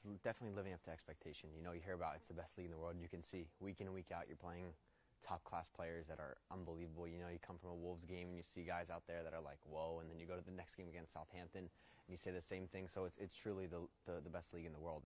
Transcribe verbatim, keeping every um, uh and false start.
Definitely living up to expectation. You know, you hear about it's the best league in the world, and you can see week in and week out you're playing top-class players that are unbelievable. You know, you come from a Wolves game and you see guys out there that are like, whoa, and then you go to the next game against Southampton and you say the same thing. So it's, it's truly the, the, the best league in the world.